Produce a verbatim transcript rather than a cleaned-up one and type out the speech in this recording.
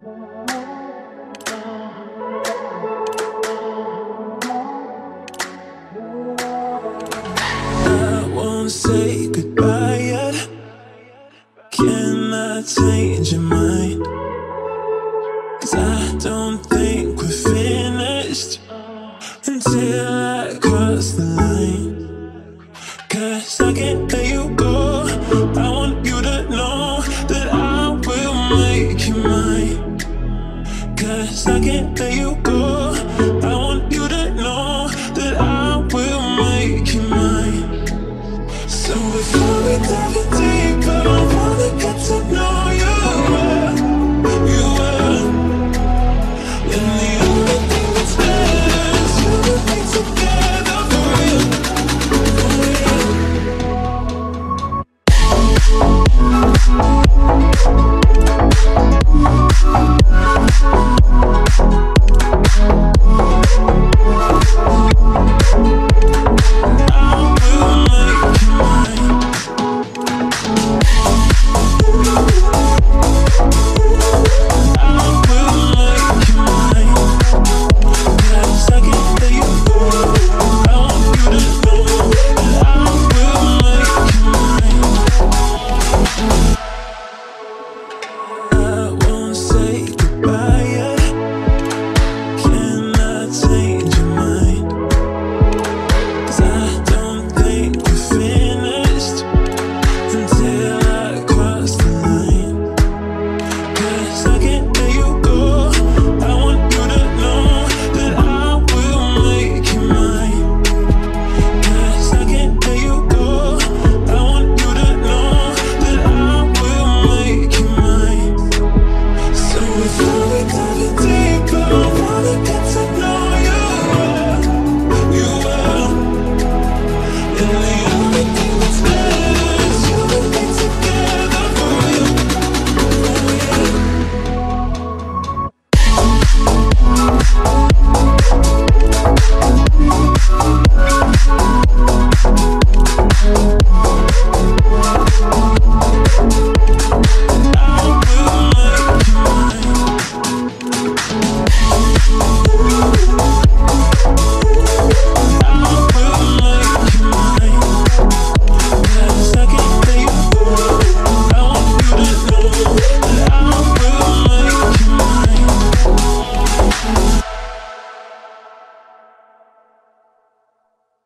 I won't say goodbye yet. Can I change your mind? 'Cause I don't think we're finished until I cross the line. 'Cause I can't let you go. I want you to know that I will make you mine. 'Cause I can't let you go.